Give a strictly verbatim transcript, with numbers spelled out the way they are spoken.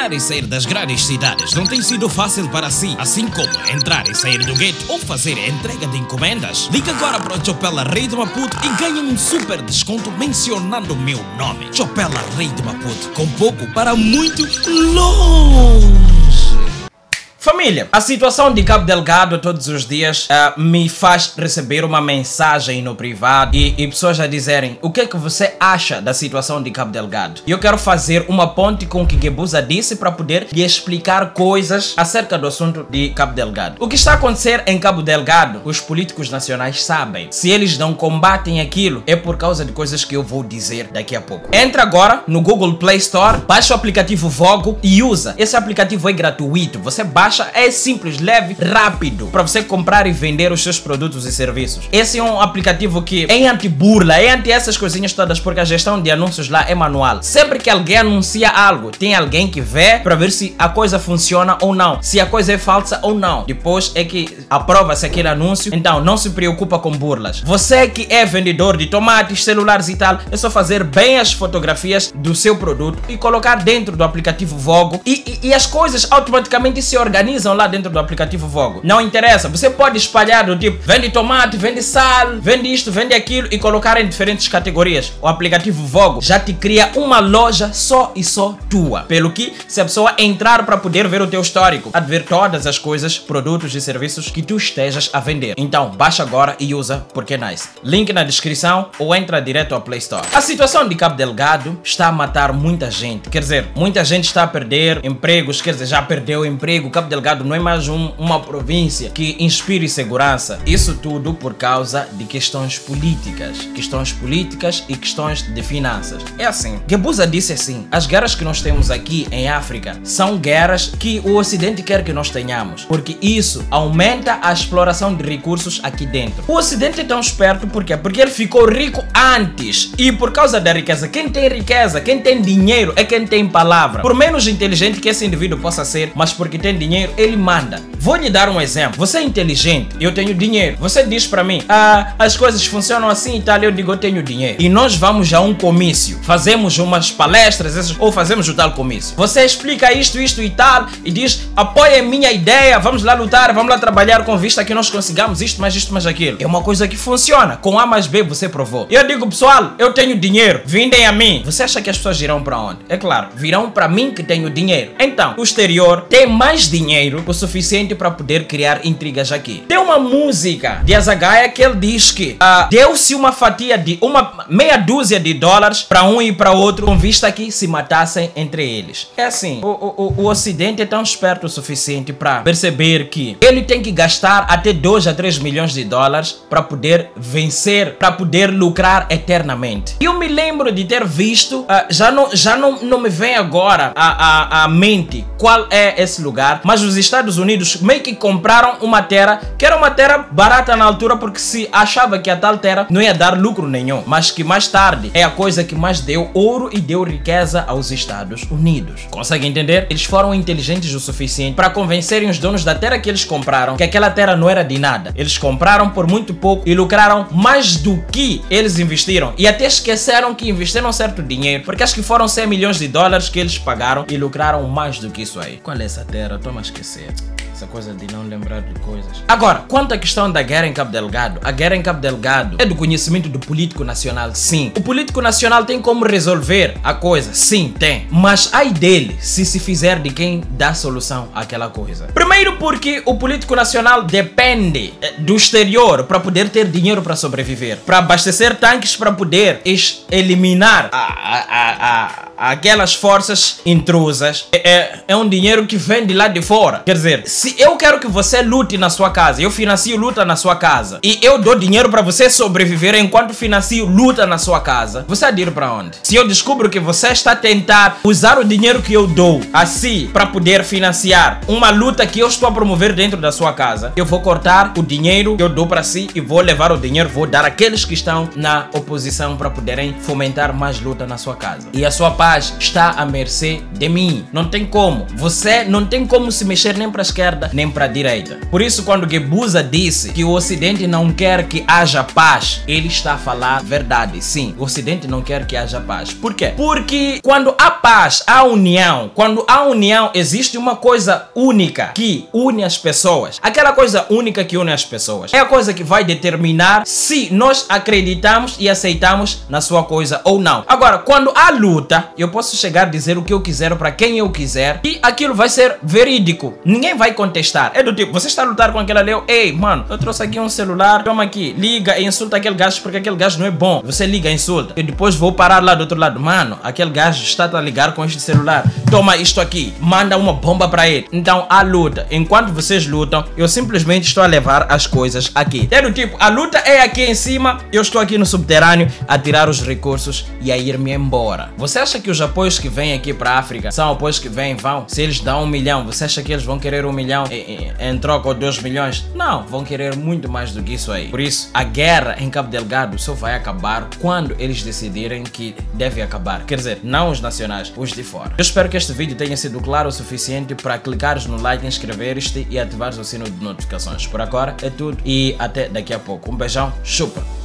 Entrar e sair das grandes cidades não tem sido fácil para si, assim como entrar e sair do gueto ou fazer a entrega de encomendas. Liga agora para o Chopela Rei de Maputo e ganhe um super desconto mencionando o meu nome. Chopela Rei de Maputo, com pouco para muito longe. Família, a situação de Cabo Delgado todos os dias uh, me faz receber uma mensagem no privado e, e pessoas a dizerem o que é que você acha da situação de Cabo Delgado. E eu quero fazer uma ponte com o que Gebuza disse para poder lhe explicar coisas acerca do assunto de Cabo Delgado. O que está a acontecer em Cabo Delgado, os políticos nacionais sabem. Se eles não combatem aquilo, é por causa de coisas que eu vou dizer daqui a pouco. Entra agora no Google Play Store, baixa o aplicativo Vogo e usa. Esse aplicativo é gratuito, você baixa. É simples, leve, rápido para você comprar e vender os seus produtos e serviços. Esse é um aplicativo que é anti-burla, é anti essas coisinhas todas, porque a gestão de anúncios lá é manual. Sempre que alguém anuncia algo, tem alguém que vê para ver se a coisa funciona ou não, se a coisa é falsa ou não. Depois é que aprova-se aquele anúncio. Então não se preocupa com burlas. Você que é vendedor de tomates, celulares e tal, é só fazer bem as fotografias do seu produto e colocar dentro do aplicativo Vogo e, e, e as coisas automaticamente se organizam lá dentro do aplicativo Vogo. Não interessa, você pode espalhar do tipo vende tomate, vende sal, vende isto, vende aquilo e colocar em diferentes categorias. O aplicativo Vogo já te cria uma loja só e só tua. Pelo que, se a pessoa entrar para poder ver o teu histórico, há de ver todas as coisas, produtos e serviços que tu estejas a vender. Então baixa agora e usa porque é nice. Link na descrição ou entra direto ao Play Store. A situação de Cabo Delgado está a matar muita gente. Quer dizer, muita gente está a perder empregos, quer dizer, já perdeu o emprego. Cabo Delgado não é mais um, uma província que inspire segurança. Isso tudo por causa de questões políticas. Questões políticas e questões de finanças. É assim, Gebuza disse assim, as guerras que nós temos aqui em África são guerras que o Ocidente quer que nós tenhamos, porque isso aumenta a exploração de recursos aqui dentro. O Ocidente é tão esperto por quê? Porque ele ficou rico antes e por causa da riqueza, quem tem riqueza, quem tem dinheiro é quem tem palavra. Por menos inteligente que esse indivíduo possa ser, mas porque tem dinheiro, ele manda. Vou lhe dar um exemplo. Você é inteligente, eu tenho dinheiro. Você diz pra mim, ah, as coisas funcionam assim e tal, eu digo, eu tenho dinheiro. E nós vamos a um comício, fazemos umas palestras essas, ou fazemos o tal comício. Você explica isto, isto e tal, e diz, apoia minha ideia, vamos lá lutar, vamos lá trabalhar com vista que nós consigamos isto, mais isto, mais aquilo. É uma coisa que funciona. Com A mais B você provou. Eu digo, pessoal, eu tenho dinheiro, vindem a mim. Você acha que as pessoas irão pra onde? É claro, virão pra mim que tenho dinheiro. Então, o exterior tem mais dinheiro o suficiente para poder criar intrigas aqui. Tem uma música de Azagaia que ele diz que uh, deu-se uma fatia de uma meia dúzia de dólares para um e para outro com vista que se matassem entre eles. É assim, o, o, o Ocidente é tão esperto o suficiente para perceber que ele tem que gastar até dois a três milhões de dólares para poder vencer, para poder lucrar eternamente. Eu me lembro de ter visto, uh, já, não, já não, não me vem agora a, a, a mente qual é esse lugar, mas os Estados Unidos meio que compraram uma terra que era uma terra barata na altura porque se achava que a tal terra não ia dar lucro nenhum, mas que mais tarde é a coisa que mais deu ouro e deu riqueza aos Estados Unidos. Consegue entender? Eles foram inteligentes o suficiente para convencerem os donos da terra que eles compraram que aquela terra não era de nada. Eles compraram por muito pouco e lucraram mais do que eles investiram e até esqueceram que investiram certo dinheiro, porque acho que foram cem milhões de dólares que eles pagaram e lucraram mais do que isso aí. Qual é essa terra? Toma a esquecer. Essa coisa de não lembrar de coisas. Agora, quanto à questão da guerra em Cabo Delgado, a guerra em Cabo Delgado é do conhecimento do político nacional, sim. O político nacional tem como resolver a coisa, sim, tem. Mas ai dele se se fizer de quem dá solução àquela coisa. Primeiro porque o político nacional depende do exterior para poder ter dinheiro para sobreviver, para abastecer tanques para poder eliminar a, a, a, a, aquelas forças intrusas. É, é, é um dinheiro que vem de lá de fora. Quer dizer, se eu quero que você lute na sua casa, eu financio luta na sua casa e eu dou dinheiro para você sobreviver enquanto financio luta na sua casa, você há de ir para onde? Se eu descubro que você está a tentar usar o dinheiro que eu dou assim para poder financiar uma luta que eu estou a promover dentro da sua casa, eu vou cortar o dinheiro que eu dou para si e vou levar o dinheiro, vou dar àqueles que estão na oposição para poderem fomentar mais luta na sua casa. E a sua parte paz está à mercê de mim. Não tem como. Você não tem como se mexer nem para a esquerda nem para a direita. Por isso, quando Guebuza disse que o Ocidente não quer que haja paz, ele está a falar verdade. Sim, o Ocidente não quer que haja paz. Por quê? Porque quando há paz, há união. Quando há união, existe uma coisa única que une as pessoas. Aquela coisa única que une as pessoas é a coisa que vai determinar se nós acreditamos e aceitamos na sua coisa ou não. Agora, quando há luta, eu posso chegar a dizer o que eu quiser para quem eu quiser e aquilo vai ser verídico. Ninguém vai contestar. É do tipo, você está a lutar com aquela leu, ei, mano, eu trouxe aqui um celular, toma aqui, liga e insulta aquele gajo porque aquele gajo não é bom. Você liga e insulta. Eu depois vou parar lá do outro lado. Mano, aquele gajo está a ligar com este celular. Toma isto aqui, manda uma bomba para ele. Então, há luta. Enquanto vocês lutam, eu simplesmente estou a levar as coisas aqui. É do tipo, a luta é aqui em cima, eu estou aqui no subterrâneo a tirar os recursos e a ir-me embora. Você acha que os apoios que vêm aqui para a África são apoios que vêm, vão? Se eles dão um milhão, você acha que eles vão querer um milhão em, em, em troca ou dois milhões? Não, vão querer muito mais do que isso aí. Por isso, a guerra em Cabo Delgado só vai acabar quando eles decidirem que deve acabar. Quer dizer, não os nacionais, os de fora. Eu espero que este vídeo tenha sido claro o suficiente para clicares no like, inscrever-te e ativares o sino de notificações. Por agora é tudo e até daqui a pouco. Um beijão, chupa!